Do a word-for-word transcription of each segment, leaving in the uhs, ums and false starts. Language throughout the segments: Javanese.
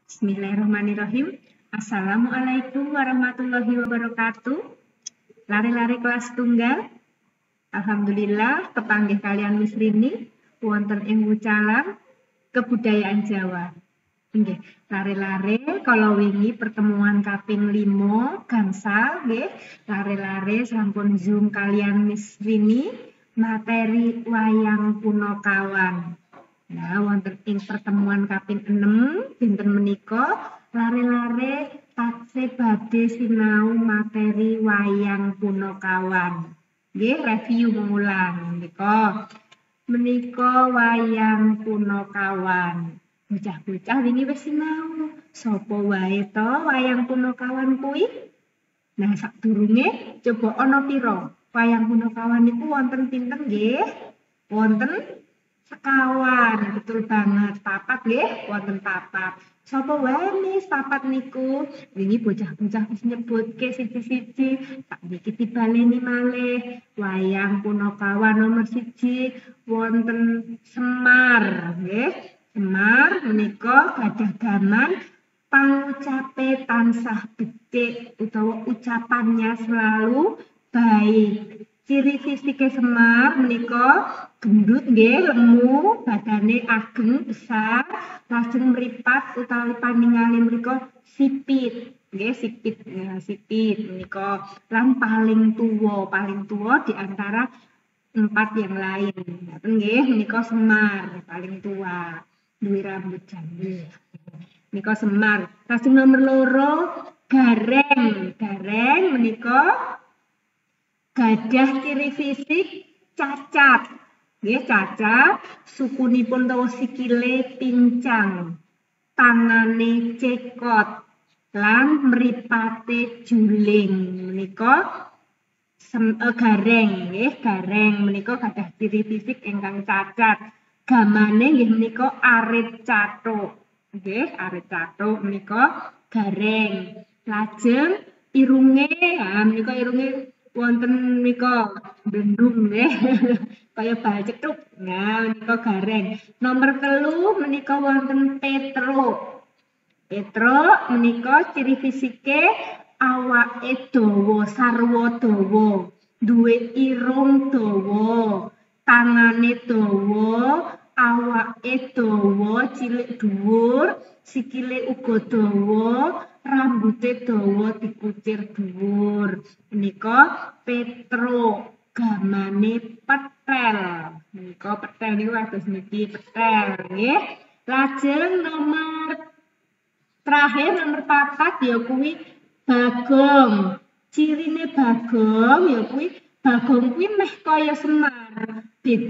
Bismillahirrahmanirrahim. Assalamualaikum warahmatullahi wabarakatuh. Lare-lare kelas tunggal. Alhamdulillah kepanggih kalian Miss Rini wonten ing wucalan kebudayaan Jawa. Nggih, lare-lare kalau wingi pertemuan kaping limo gangsal nggih, lare-lare sampun Zoom kalian Miss Rini materi wayang Punokawan. Nah, wonten ing pertemuan kaping enam dinten menika lare-lare taksih badhe sinau materi wayang Punokawan. Nggih, review mengulang menika. Menika wayang Punokawan. Bocah-bocah wingi wis sinau sapa wae to wayang Punokawan kuwi? Nah, sadurunge coba ana pira? Wayang Punokawan niku wonten pinten nggih? Wonten sekawan, betul banget. Papat nggih, wonten papat. Sapa wae Miss papat niku? Wingi bocah-bocah wis nyebutke siji-siji, tak niki dibaleni malih. Wayang Punokawan nomor siji wonten Semar, nggih. Semar menika gadah gaman pangucape tansah becik utawa ucapannya selalu baik. Ciri fisike Semar menika gendut nggih, lemu, badane ageng besar, lajeng mripat utawi paningale menika sipit. Nggih, sipit ya, sipit menika lan paling tuwa, paling tuwa di antara empat yang lain. Ngaten nggih, menika Semar paling tua, duwe rambut jambu. Menika Semar. Lajeng nomor loro Gareng. Gareng menika gadah ciri fisik cacat. Nggih, cacat, sukunipun utawa sikile pincang, tangane cekot, lan mripate juling. Menika sem, eh, gareng, nggih, gareng menika gadah ciri fisik ingkang cacat. Gamane nggih menika arit cathuk. Nggih, arit cathuk menika gareng. Lajeng irunge, ha menika irunge wonten menika blendung nggih. Kaya bal cethuk. Nah, menika gareng. Nomor telu menika wonten Petruk. Petruk menika ciri fisike awake dawa, sarwa dawa, duwe irung dawa, tangane dawa, awake dawa, cilik dhuwur, sikile uga dawa, rambute dawa dikucir dhuwur. Menika Petruk. Gamane petel. Menika petel niku kados niki petel nggih. Lajeng nomor terakhir nomor papat ya kuwi Bagong. Cirine Bagong ya kuwi Bagong kuwi meh kaya Semar.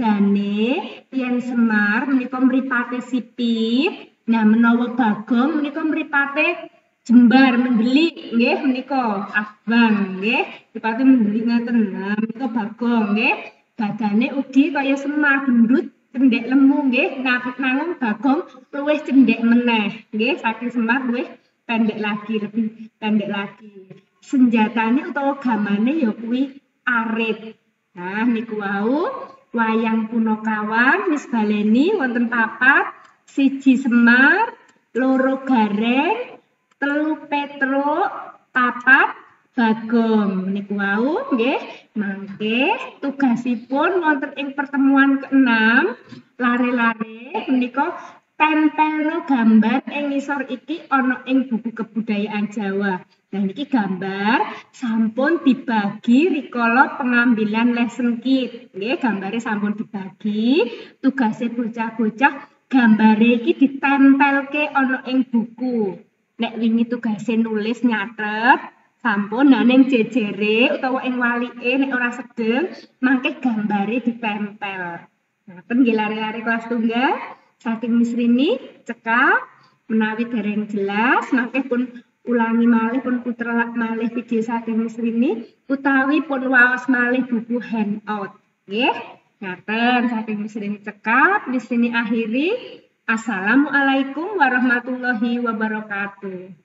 Bedane yen Semar menika mripate sipit, nah menawa Bagong menika mripate jembar mendelik nggih menika abang nggih dipati mendelik ngaten. Nah menika Bagong nggih badane ugi kaya Semar gendut cendhek lemu nggih nanging Bagong luwih cendhek meneh nggih saking Semar luwih pendek lagi lebih pendek lagi. Senjatane utawa gamane ya kuwi arit. Nah niku wau wayang Punokawan wis baleni wonten papat, siji Semar, loro Gareng, telu Petruk, papat Bagong. Niku wau nggih. Mangke tugasipun wonten ing pertemuan keenam lare-lare menika tempelno gambar ing ngisor iki ana ing buku kebudayaan Jawa. Nah niki gambar sampun dibagi rikala pengambilan lesson kit. Nggih, gambare sampun dibagi. Tugase bocah-bocah gambare iki ditempelke ana ing buku. Nek wingi tugase nulis nyatet sampun nah ning jejere utawa ing walike nek ora sedeng mangke gambare ditempel. Ngaten nggih lare-lare kelas tunggal saking Miss Rini cekap menawi dereng jelas mangke pun ulangi malih pun puter malih video saking Miss Rini utawi pun waos malih buku handout nggih. Ngaten saking Miss Rini cekap Miss Rini akhiri. Assalamualaikum warahmatullahi wabarakatuh.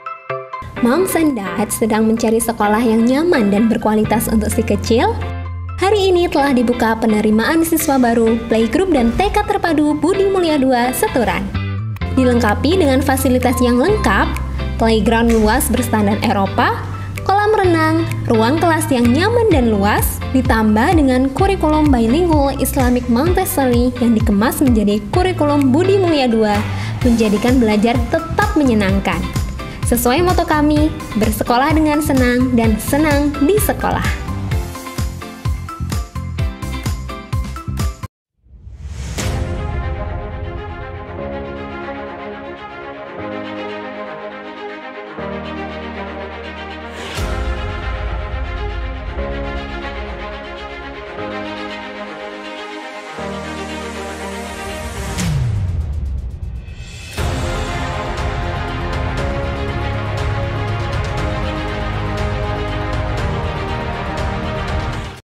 Moms and Dad sedang mencari sekolah yang nyaman dan berkualitas untuk si kecil? Hari ini telah dibuka penerimaan siswa baru Playgroup dan T K Terpadu Budi Mulia dua Seturan. Dilengkapi dengan fasilitas yang lengkap, playground luas berstandar Eropa, kolam renang, ruang kelas yang nyaman dan luas, ditambah dengan kurikulum bilingual Islamic Montessori yang dikemas menjadi kurikulum Budi Mulia dua, menjadikan belajar tetap menyenangkan. Sesuai moto kami, bersekolah dengan senang dan senang di sekolah.